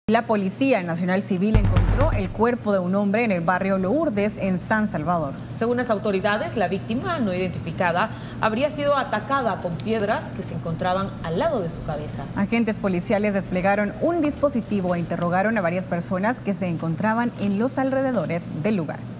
La Policía Nacional Civil encontró el cuerpo de un hombre en el barrio Lourdes, en San Salvador. Según las autoridades, la víctima no identificada habría sido atacada con piedras que se encontraban al lado de su cabeza. Agentes policiales desplegaron un dispositivo e interrogaron a varias personas que se encontraban en los alrededores del lugar.